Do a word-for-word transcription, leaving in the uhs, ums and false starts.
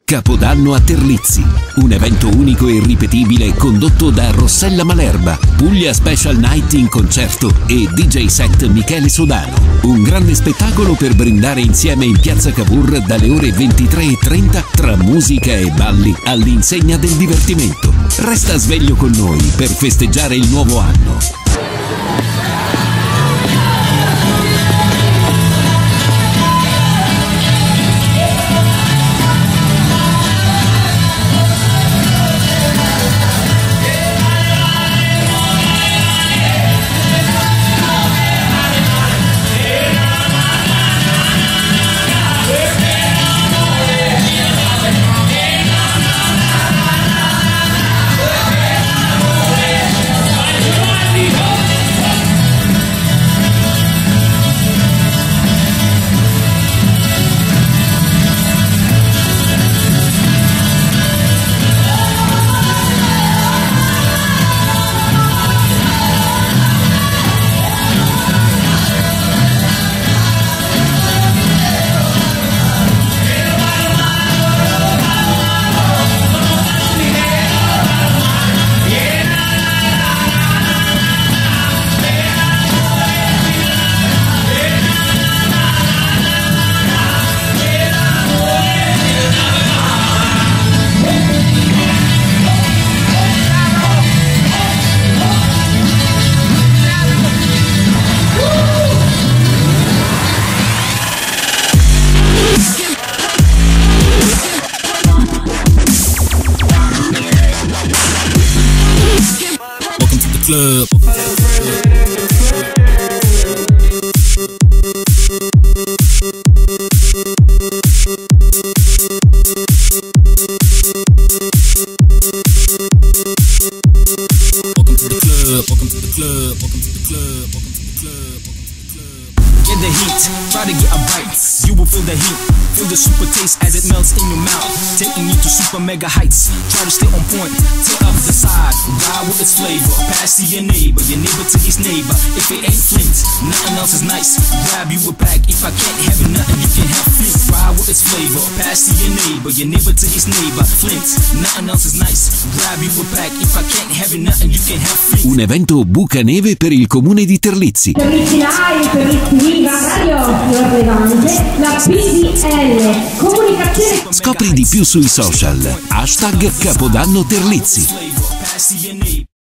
Capodanno a Terlizzi, un evento unico e irripetibile condotto da Rossella Malerba, Puglia Special Night in concerto e D J set Michele Sodano. Un grande spettacolo per brindare insieme in piazza Cavour dalle ore ventitré e trenta tra musica e balli all'insegna del divertimento. Resta sveglio con noi per festeggiare il nuovo anno. Club. Welcome to the club, welcome to the club, welcome to the club, welcome to the club, welcome to the club. Get the heat, try to get a bite. You will feel the heat, feel the super taste as it melts in your mouth, taking you to super mega heights. Try to stay on point, till up the side, ride with its flavor. Pass to your neighbor, your neighbor to his neighbor. If it ain't Flint, nothing else is nice. Grab you a pack, if I can't have it, nothing you can have Flint. Ride with its flavor, pass to your neighbor, your neighbor to his neighbor. Flint, nothing else is nice. Grab you a pack, if I can't have it, nothing you can have Flint. Un evento bucaneve per il comune di Terlizzi. Terlizzi Live, Terlizzi Viva, Radio Levante, la P D L, comunicazione. Scopri di più sui social. Hashtag Capodanno Terlizzi.